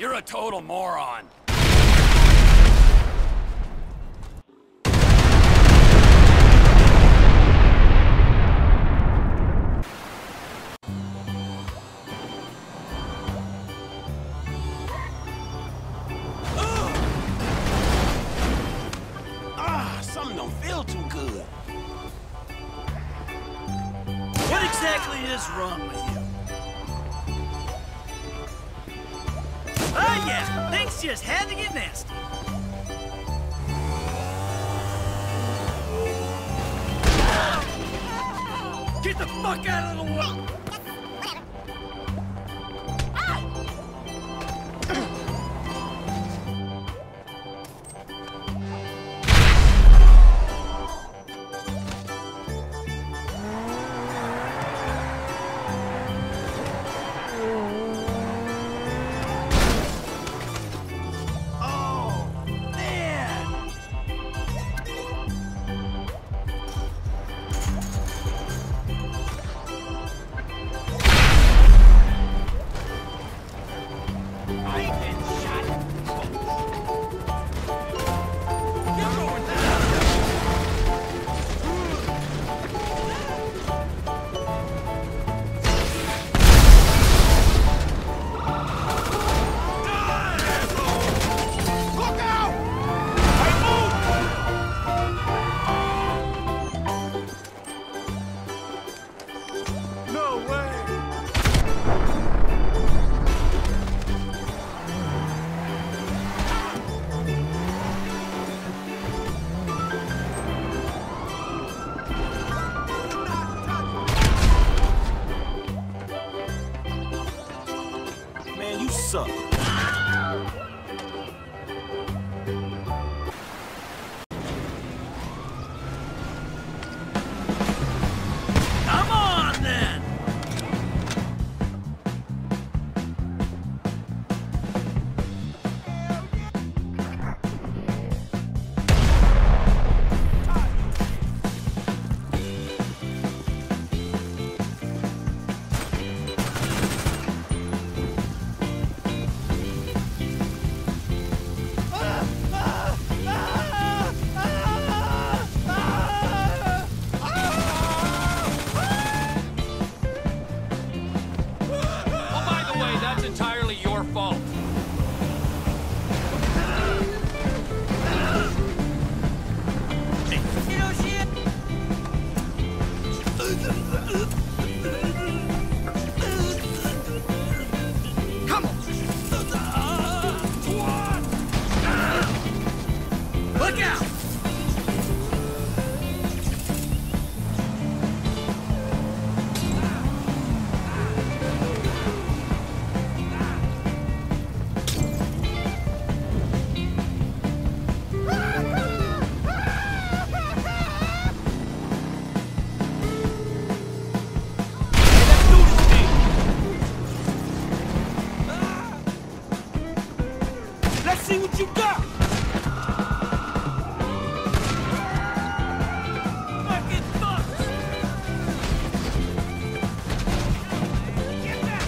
You're a total moron. Something don't feel too good. What exactly is wrong with you? Oh yeah, things just had to get nasty. Get the fuck out of the way! Man, you suck. Come on then! That's entirely your fault. Come on! Look out! Let's see what you got! Fucking fucks! Get that!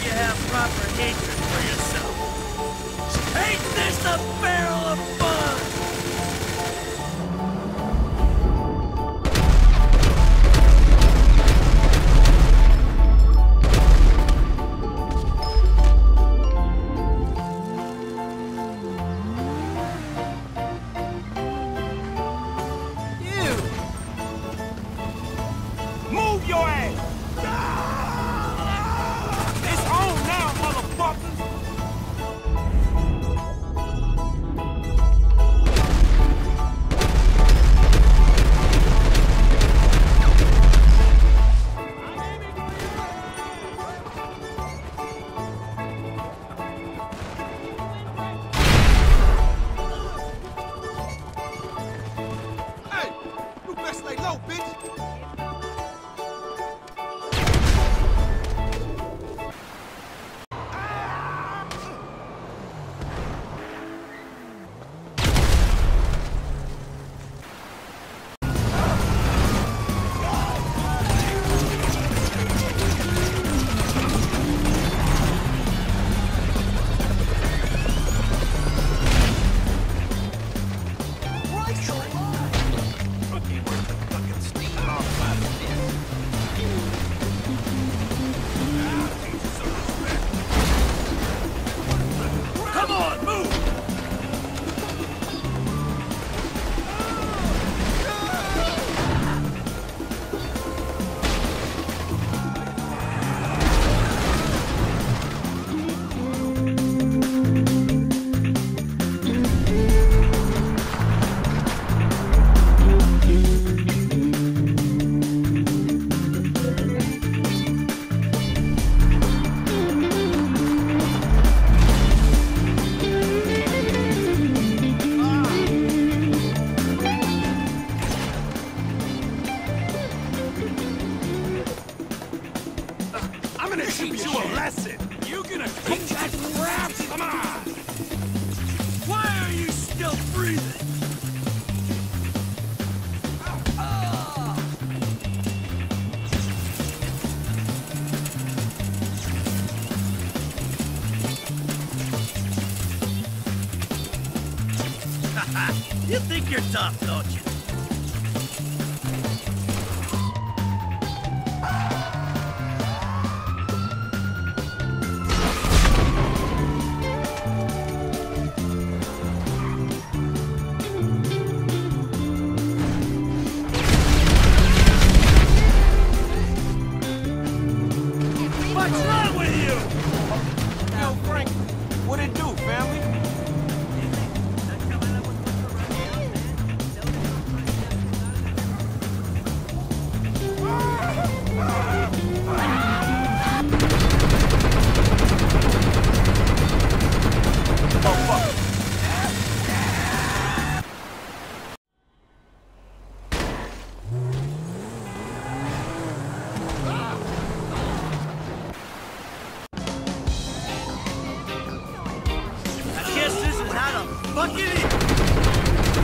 you have proper hatred for yourself. Ain't this a barrel of fun? Move your ass! It's on now, motherfuckers! Hey, you best lay low, bitch! Come on, move! I'm gonna teach you a lesson! You gonna kick that crap? Come on! Why are you still breathing? You think you're tough, don't you? What's wrong with you? Yo, Frank, what it do, family? I guess this is how to fuck it is.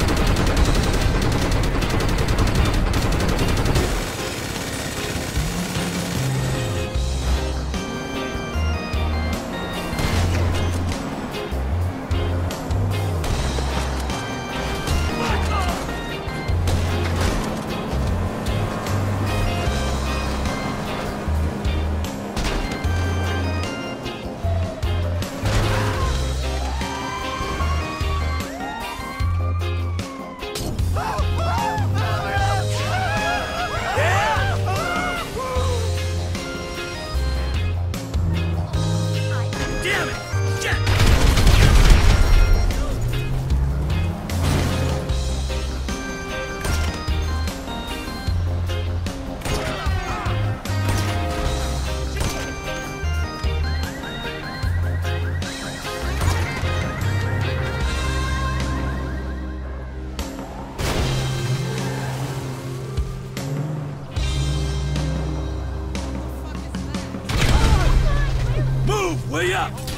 Damn it! Shit! Move, will ya?